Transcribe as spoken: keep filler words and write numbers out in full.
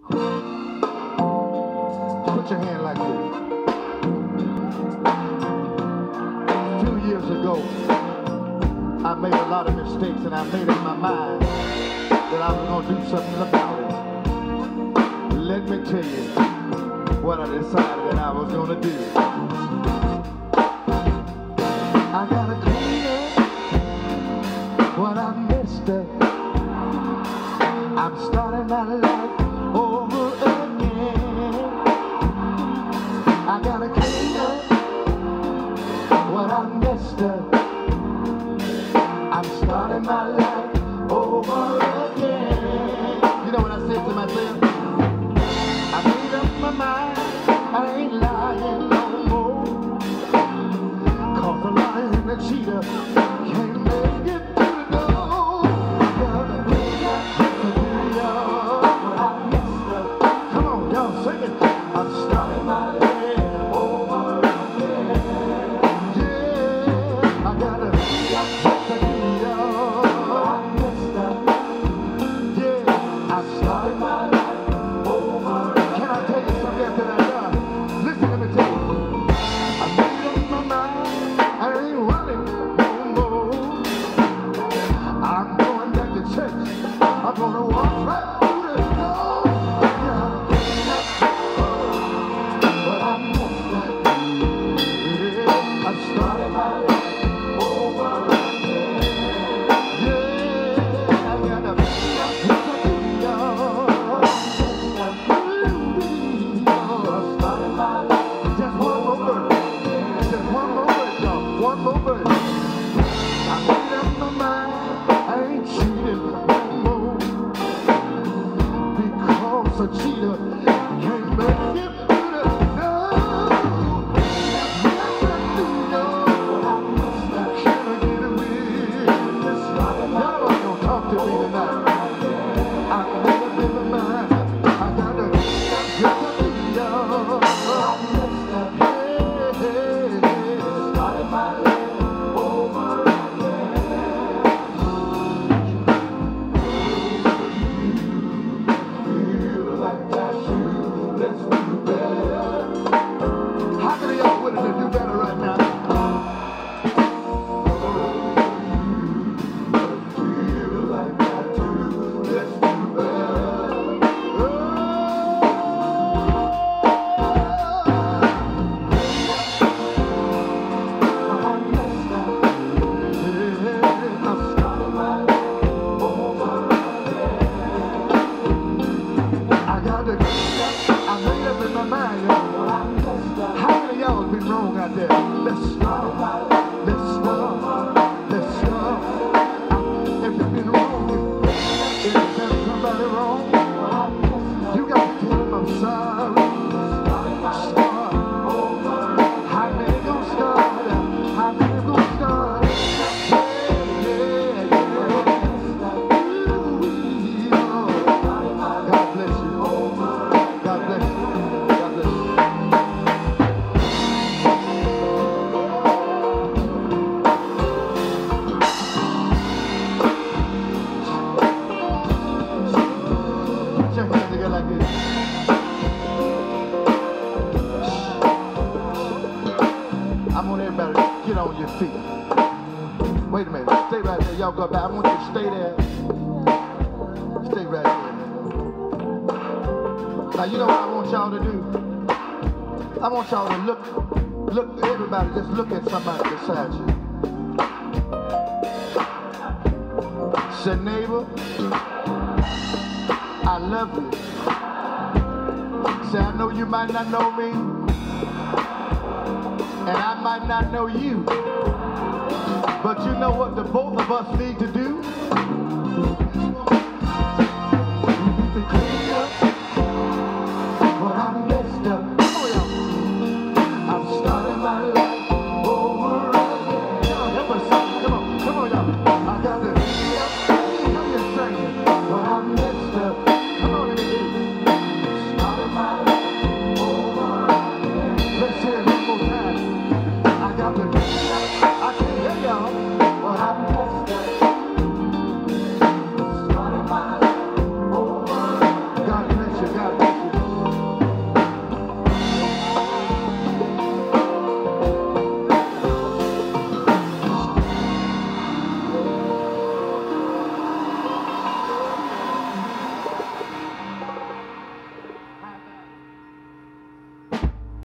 Put your hand like this. A few years ago, I made a lot of mistakes, and I made up my mind that I was going to do something about it. Let me tell you what I decided that I was going to do. I gotta clean up what I messed up. I'm starting my life over again. I gotta clean up what I messed up. I'm starting my life over again. You know what I said to myself? I made up my mind, I ain't lying no more. Cause the liar and the cheater can't make it to the door. Gotta clean up what I messed up. Come on, y'all sing it. I'm starting my life over again. Yeah, I gotta clean up what I messed up. Yeah, I'm starting my life over again. Can I tell you something after that done? Listen, let me tell you. I made up my mind, I ain't running no more. I'm going back to church. I'm gonna walk right through the door. Yeah, but I messed up. Yeah, I started my life over again. Yeah, I gotta be up to the door. I started my life. Just one more verse. Just one more verse, y'all. One more verse. I made up my mind, I ain't cheating no more. Because a cheater can't make it through the door. Yes, I do know. Can I get away? Y'all ain't gonna talk to me tonight. I made up in my mind, I gotta get to the door. Hey, hey, hey. Started my life over again. Feel like that too. Let's do better. How many of y'all willing to do better right now? Feel like that too. Let's do better. I messed up. Yeah, I started my life over again. I gotta clean up. I made up in my mind, y'all. How many of y'all have been wrong out there? Let's start. Let's start. Let's start. If you've been wrong, if you've done somebody wrong, you got to tell them I'm sorry. Start. How many gonna start? How many gonna start? Yeah, yeah, yeah. Ooh, yeah. God bless you. God bless you. God bless you. Put your hands together like this. I want everybody to get on your feet. Wait a minute. Stay right there. Y'all go back. I want you to stay there. Stay right there. Now, you know what I want y'all to do? I want y'all to look, look, everybody, just look at somebody beside you. Say, neighbor, I love you. Say, I know you might not know me, and I might not know you, but you know what the both of us need to do?